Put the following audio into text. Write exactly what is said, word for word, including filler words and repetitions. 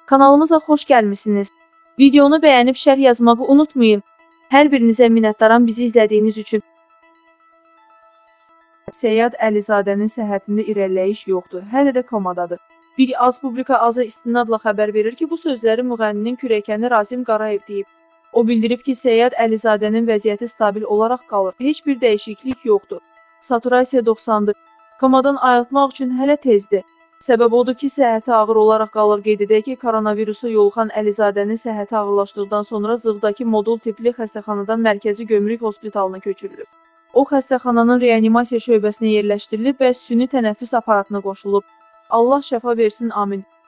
Kanalımıza xoş gəlmisiniz. Videonu bəyənib şərh yazmağı unutmayın. Hər birinizə minnətdaram bizi izlədiyiniz üçün. Səyyad Əlizadənin səhhətində irəliləyiş yoxdur, hələ də komadadır. Bir az publika azı istinadla xəbər verir ki, bu sözləri müğənninin kürəkəni Razim Qarayev deyib. O bildirib ki, Səyyad Əlizadənin vəziyyəti stabil olaraq qalır, heç bir dəyişiklik yoxdur. Saturasiya doxsandır. Komadan ayıltmaq üçün hələ tezdir. Səbəb odur ki, səhhəti ağır olaraq qalır. Qeyd edək ki, koronavirusa yoluxan Əlizadənin səhhəti ağırlaşdıqdan sonra Zığdakı modul tipli xəstəxanadan Mərkəzi Gömrük Hospitalına köçürülüb. O, xəstəxananın reanimasiya şöbəsinə yerləşdirilib və süni tənəffüs aparatına qoşulub. Allah şəfa versin, amin.